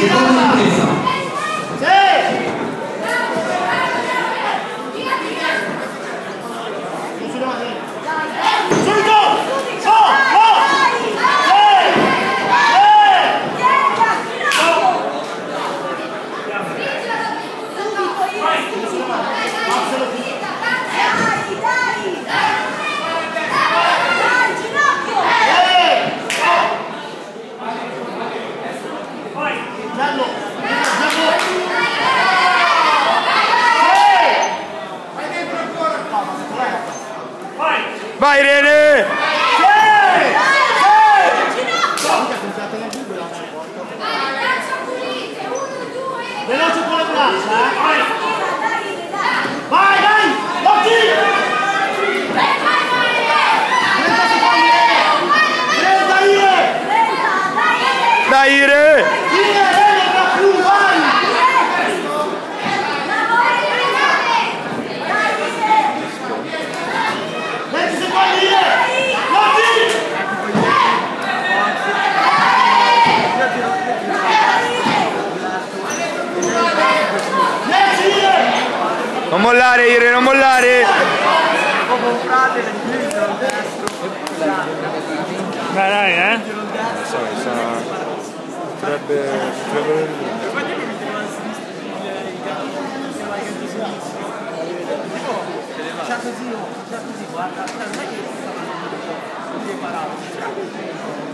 seconda ripresa. Vai Irene! Veloce con le braccia, vai, dai! Lotti! 30 secondi! 30 Ire! Dai Ire! Ire, non più, vai! 20 secondi, Ire! Lotti! Non mollare Ire, non mollare! Dai, Non so, mi sa... potrebbe... Faccia così, guarda, non è che sta preparato.